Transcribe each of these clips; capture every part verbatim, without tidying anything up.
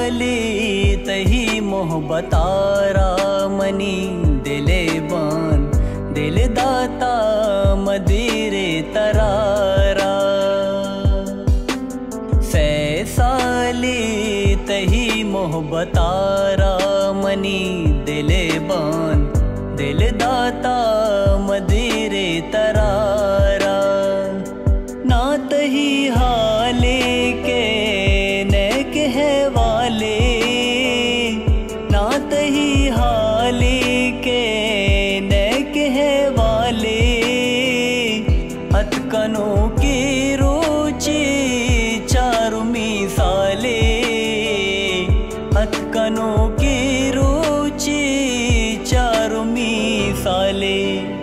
साली तही मोहब्बतारा मनी दिले बान दिल दाता मदीरे तरारा सै साली तही मोहब्बतारा मनी दिले बान दिल दाता मदीरे तरारा ना तही हाले के नेक है वाले ना तही हाले के नेक है वाले अतकनों की रुचि चारु मिसाले अतकनों की रुचि चारु मिसाले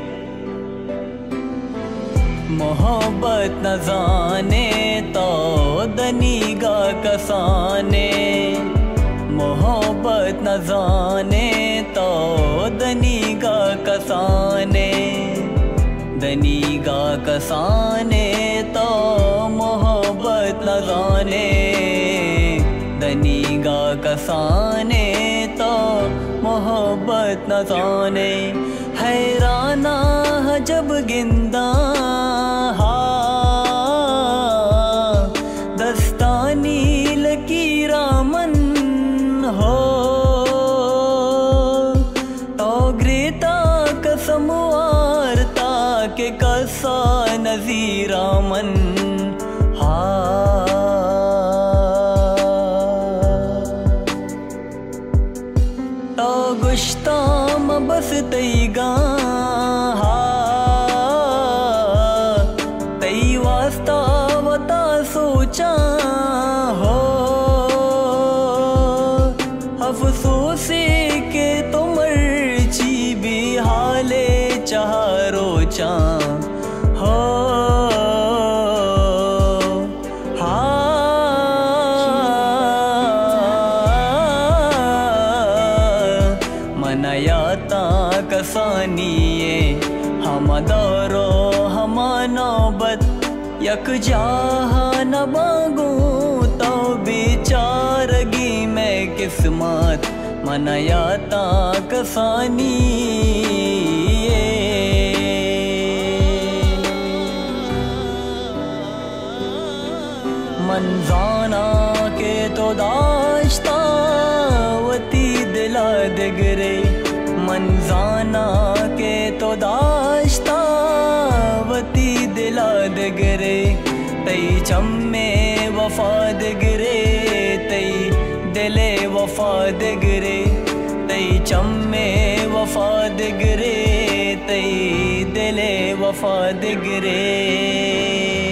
मोहब्बत न जाने तो दनीगा कसाने मोहब्बत न जाने तो दनीगा कसाने दनीगा कसाने तो मोहब्बत न जाने दनीगा कसाने तो मोहब्बत न जाने हैराना जब गिंदा दस्तानी लकीरा मन हो तो ग्रेता कसम वारता के कसा नजीरा मन हा तो गुश्ताम बस तईगा तई वास्ता वता सोचा हो अफसोसे के तो मर्जी भी हाले चारो चा हो मनयाता कसानिए हम दौरो हम नौबत यक जहाँ न मांगू तो बेचारगी मैं किस्मत मनयाता कसानिए मंजाना के तो दाश्ता वती दिला दिगरे मंजाना के तो दाश्ता वती दिला दिगरे तई चम्मे वफा दिगरे तई दिले वफा दिगरे तई चम्मे वफा दिगरे तई दिले वफा दिगरे।